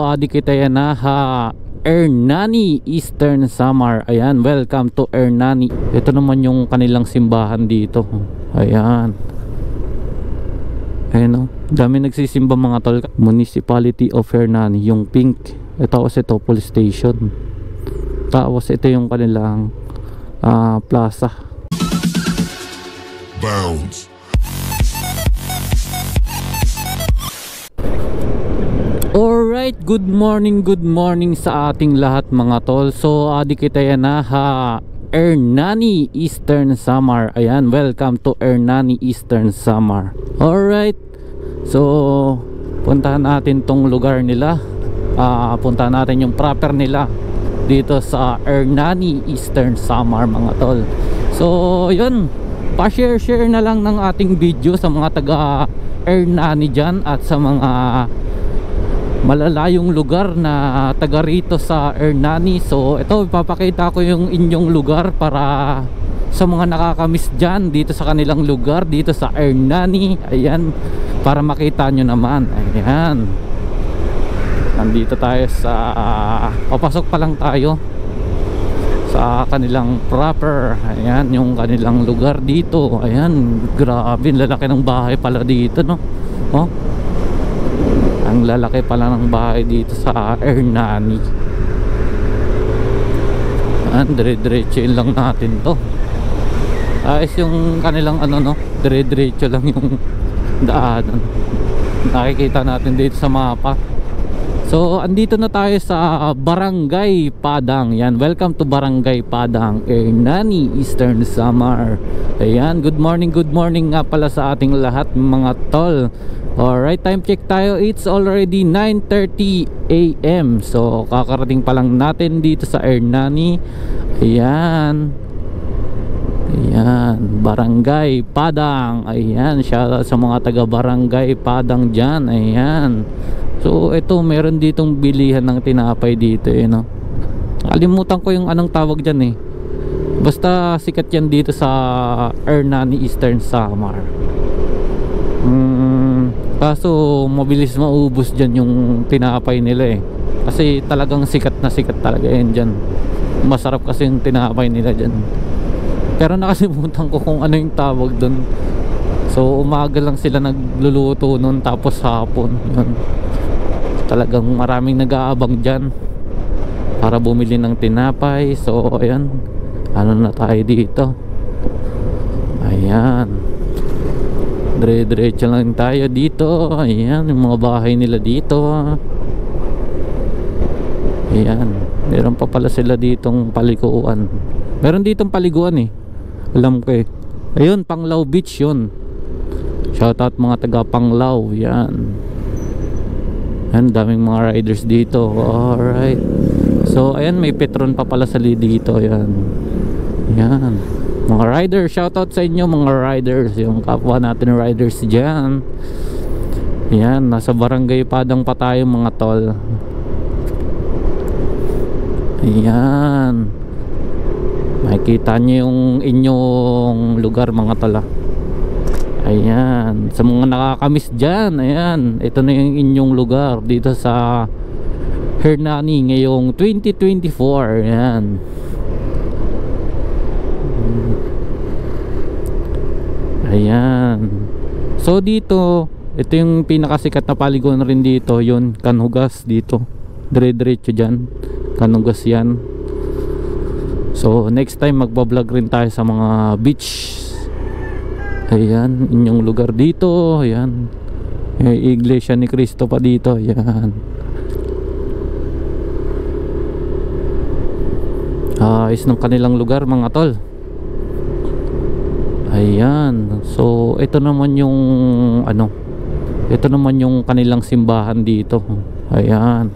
adi kita yan na Ernani Eastern Samar. Ayan, welcome to Ernani. Ito naman yung kanilang simbahan dito. Ayan. Ayan o, dami nagsisimba mga tol. Municipality of Ernani, yung pink. Tapos ito police station. Tapos ito yung kanilang plaza. Bounce. Alright, good morning sa ating lahat mga tol. So adi kita yan na Ernani Eastern Samar. Ayan, welcome to Ernani Eastern Samar. Alright, so puntahan natin tong lugar nila. Puntahan natin yung proper nila dito sa Ernani Eastern Samar mga tol. So yun, pa-share na lang ng ating video sa mga taga Ernani dyan at sa mga malalayong lugar na taga rito sa Ernani. So ito, ipapakita ko yung inyong lugar para sa mga nakakamiss dyan dito sa kanilang lugar dito sa Ernani. Ayan, para makita nyo naman. Ayan, nandito tayo sa papasok pa lang tayo sa kanilang proper. Ayan, yung kanilang lugar dito. Ayan, grabe, lalaki ng bahay pala dito, no? Oh, ang lalaki pala ng bahay dito sa Ernani. Dire-diretso lang natin to. Ayos yung kanilang no, dire-diretso lang yung daanan. Nakikita natin dito sa mapa. So andito na tayo sa Barangay Padang. Yan, welcome to Barangay Padang, Ernani Eastern Samar. Ayan, good morning nga pala sa ating lahat mga tol. Alright, time check tayo. It's already 9:30 AM. So kakarating pa lang natin dito sa Ernani. Ayan, Barangay Padang. Ayan, shoutout sa mga taga Barangay Padang dyan. Ayan, so ito, meron ditong bilihan ng tinapay dito no? Kalimutan ko yung anong tawag dyan basta sikat yan dito sa Ernani Eastern Samar. Kaso mabilis maubos dyan yung tinapay nila kasi talagang sikat na sikat talaga yan dyan. Masarap kasi yung tinapay nila dyan. Pero nakalimutan ko kung ano yung tawag dun. So umaga lang sila nagluluto nun, tapos hapon yun. Talagang maraming nag-aabang dyan para bumili ng tinapay. So ayan, ano na tayo dito. Ayan, dire-diretso lang tayo dito. Ayan, yung mga bahay nila dito. Ayan, meron pa pala sila ditong paliguan. Meron ditong paliguan alam ko Ayun, Panglao Beach yun. Shoutout mga taga Panglao. Yan, ayan, daming mga riders dito. Alright, so ayan, may Petron pa pala sa dito. Ayan, mga riders, shoutout sa inyo mga riders, yung kapwa natin riders dyan. Ayan, nasa Barangay Padang pa tayo mga tol. Ayan, makikita nyo yung inyong lugar mga tol. Ayan, sa mga nakakamiss dyan, ayan, ito na yung inyong lugar dito sa Ernani ngayong 2024. Ayan, ayan, so dito, ito yung pinakasikat na paliguan rin dito. Yun, Kanhugas dito, dire-diretso dyan, Kanhugas yan. So next time magbablog rin tayo sa mga beach. Ayan, inyong lugar dito. Ayan, may Iglesia ni Cristo pa dito. Ayan, ayos ng kanilang lugar mga tol. Ayan, so ito naman yung ito naman yung kanilang simbahan dito. Ayan,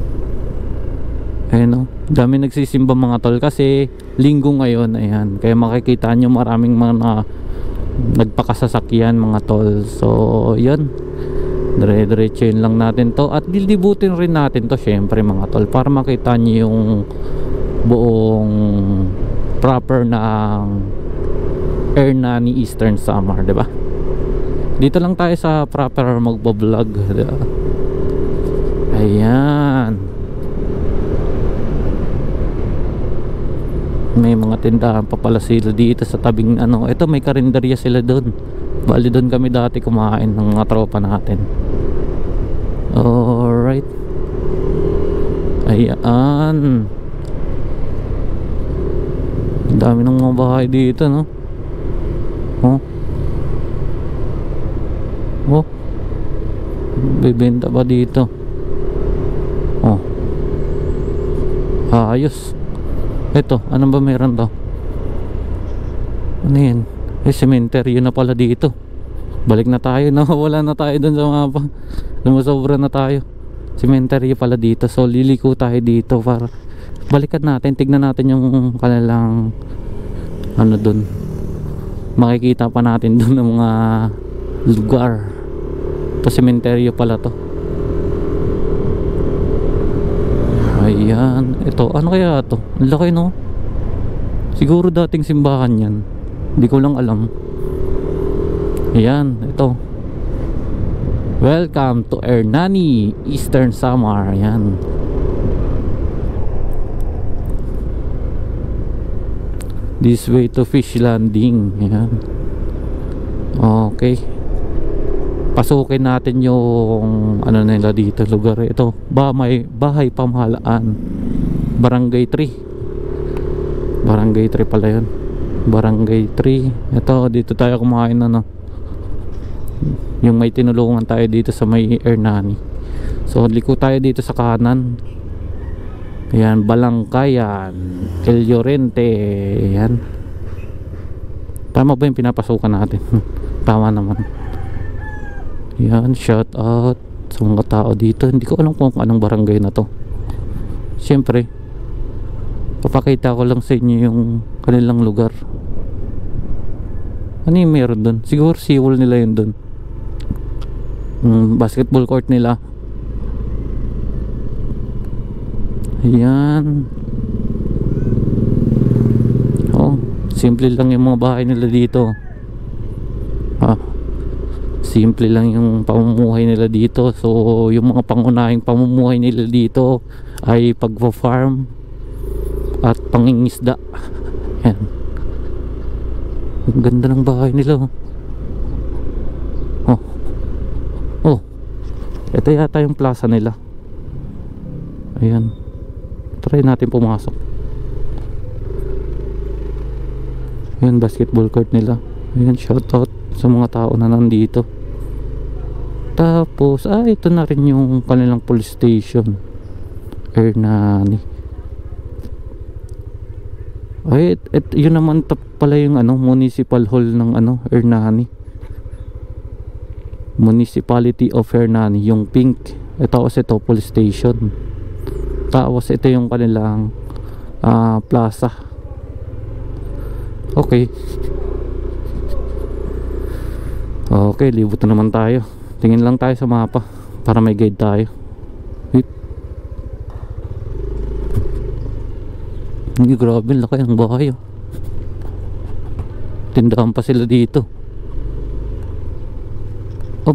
ayan dami nagsisimba mga tol kasi linggo ngayon. Ayan, kaya makikita nyo maraming mga nagpakasasakyan mga tol. So yun, dire-diretso lang natin to at lilibutin rin natin to syempre mga tol para makita nyo yung buong proper na Ernani Eastern Samar, diba? Dito lang tayo sa proper magbablog, diba? Ayan. May mga tindahan pa pala sila dito sa tabing ano. Ito may karinderya sila doon. Bali doon kami dati kumain ng mga tropa natin. Alright. Ayan. Ang dami ng mga bahay dito, no? Oh. Oh. Bibenta ba dito? Oh. Ayos. Ito, ano ba meron to? Ano yan? Cementerio na pala dito. Balik na tayo, nawawala na tayo dun sa mapa. Lumasobra na tayo. Cementerio pala dito. So liliko tayo dito para balikan natin, tignan natin yung kanilang ano dun. Makikita pa natin dun ng mga lugar. Ito cementerio pala to. Ayan. Ito, ano kaya to? Ang laki, no? Siguro dating simbahan yan. Hindi ko lang alam. Ayan, ito. Welcome to Hernani, Eastern Samar. Ayan. This way to Fish Landing. Ayan. Okay. Pasukin natin yung ano nila dito, lugar ito. Bahay pamahalaan. Barangay 3. Barangay 3 pala yun. Barangay 3. Ito, dito tayo kumain ano. Yung may tinulungan tayo dito sa may Hernani. So liko tayo dito sa kanan. Ayan, Balangkayan, El Llorente. Ayan. Tama ba yung pinapasukan natin? Tama naman. Yan, shout out sa mga tao dito. Hindi ko alam kung anong barangay na to. Siyempre papakita ko lang sa inyo yung kanilang lugar. Ano yung meron dun? Siguro seawall nila yun dun. Basketball court nila. Ayan. Oh, simple lang yung mga bahay nila dito. Simple lang yung pamumuhay nila dito. So yung mga pangunahing pamumuhay nila dito ay pagpa-farm at pangingisda. Yan. Ang ganda ng bahay nila. Oh. Oh. Ito yata yung plaza nila. Ayan. Try natin pumasok. Ayan, basketball court nila. Ayan, shoutout sa mga tao na nandito. Tapos ito na rin yung kanilang police station, Hernani. Ay, yun naman pala yung ano, municipal hall ng ano, Hernani. Municipality of Hernani, yung pink. Tapos ito police station. Tapos ito yung kanilang plaza. Okay. Okay, libot na naman tayo. Tingin lang tayo sa mapa para may guide tayo. Hindi, grabe, laki ang bahay. Tindahan pa sila dito. Oh.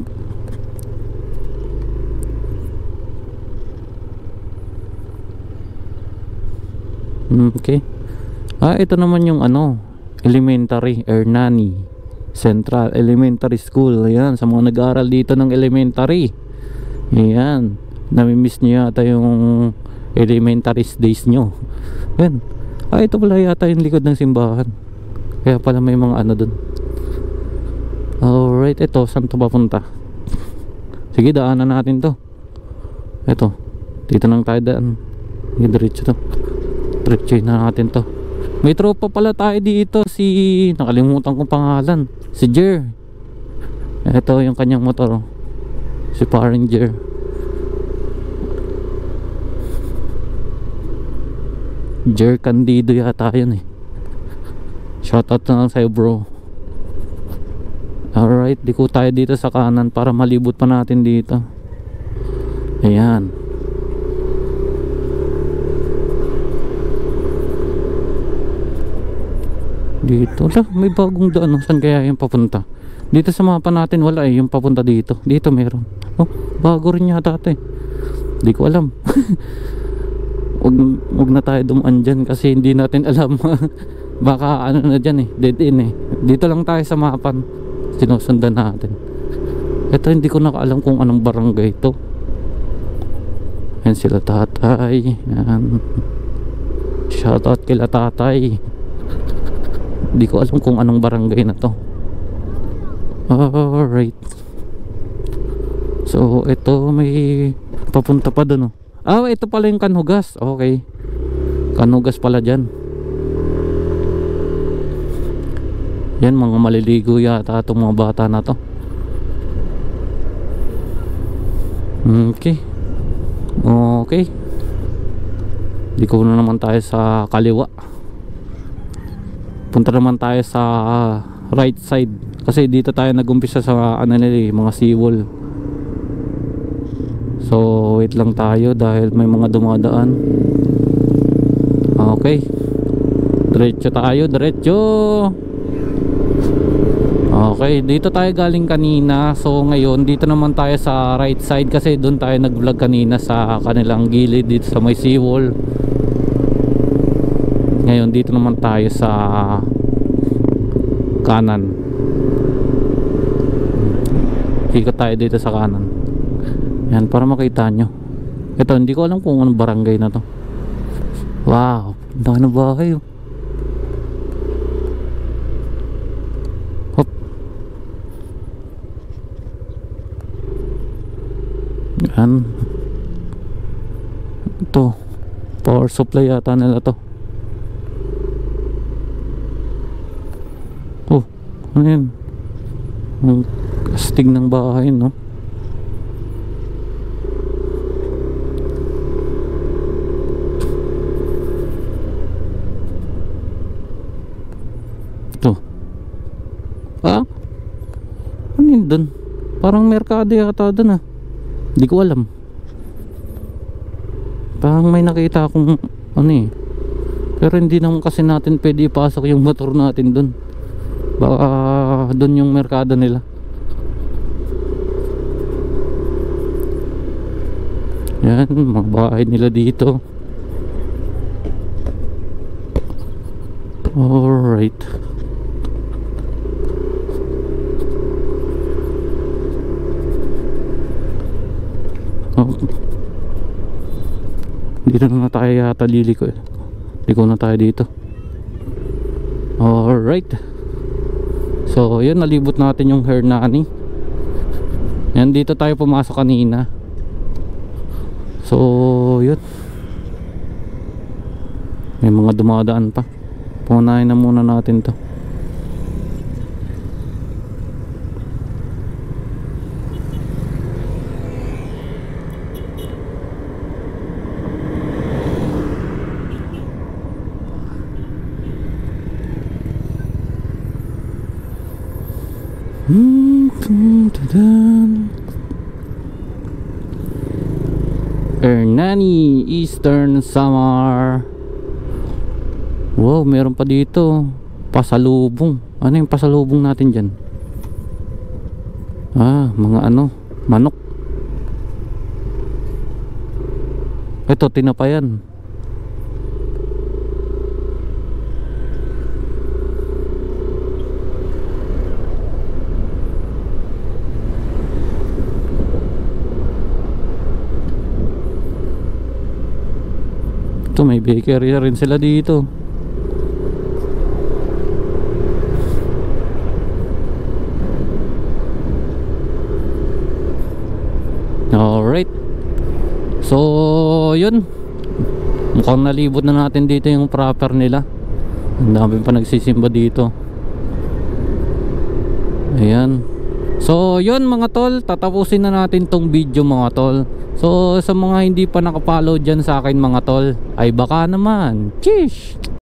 Okay. Ito naman yung ano, elementary, Hernani Central Elementary School. Ayan, sa mga nag-aaral dito ng elementary. Ayan, namimiss nyo yata yung elementary days nyo. Ayan. Ito pala yata yung likod ng simbahan. Kaya pala may mga ano dun. Alright, ito, saan to papunta? Sige, daanan natin to. Ito, dito lang tayo daan. Diretso to. Diretso na natin to. May tropa pala tayo dito. Nakalimutan kong pangalan. Si Jer. Ito yung kanyang motor. Si paring Jer. Jer Candido yata yun eh. Shoutout na lang sa'yo, bro. Alright, liko tayo dito sa kanan para malibot pa natin dito. Ayan. Dito lang, may bagong daan. Saan kaya yung papunta? Dito sa mapa natin wala eh, yung papunta dito. Dito meron. Oh, bago rin yata ito eh. Di ko alam. Wag na tayo dumaan dyan kasi hindi natin alam. Baka ano na dyan eh, dead end eh. Dito lang tayo sa mapan, sinusundan natin. Ito hindi ko nakaalam kung anong barangay ito. Yan sila tatay. Yan. Shoutout kila tatay. Hindi ko alam kung anong barangay na to. Alright. So ito may papunta pa dun, oh. Ah, ito pala yung Kanhugas. Okay, Kanhugas pala dyan. Yan, mga maliligo yata itong mga bata na to. Okay. Okay. Diko na naman tayo sa kaliwa. Punta naman tayo sa right side. Kasi dito tayo nag-umpisa sa ano nila, mga seawall. So wait lang tayo dahil may mga dumadaan. Okay, diretso tayo, diretso. Okay, dito tayo galing kanina. So ngayon dito naman tayo sa right side kasi doon tayo nag-vlog kanina sa kanilang gilid dito sa may seawall. Ngayon dito naman tayo sa kanan. Ikot tayo dito sa kanan. Yan, para makita nyo. Ito, hindi ko alam kung anong barangay na to. Wow, dami na bahay, oh. Hop. Yan. Ito, power supply yata nila to. Oh, ano yan? Ang kastig ng bahay, no? Ah? Ano yun dun? Parang merkado yata dun, ah. Hindi ko alam. Parang may nakita akong ano eh. Pero hindi naman kasi natin pwede ipasok yung motor natin dun. Baka dun yung merkado nila. Yan, mga bahay nila dito. Alright. Oh. Dito na tayo yata liliko eh. Liko na tayo dito. Alright. So yun, nalibot natin yung Hernani. Yan, dito tayo pumasok kanina. So yun, may mga dumadaan pa. Punahin na muna natin to. Hernani Eastern Samar. Wow, meron pa dito pasalubong. Ano yung pasalubong natin dyan? Ah, mga ano, manok. Ito, tinapayan. Ito, may bakery rin sila dito. Alright. So yun, mukhang nalibot na natin dito yung proper nila. Ang dami pa nagsisimba dito. Ayan. So yun mga tol, tatapusin na natin tong video mga tol. So sa mga hindi pa nakapollow dyan sa akin mga tol, ay baka naman, sheesh!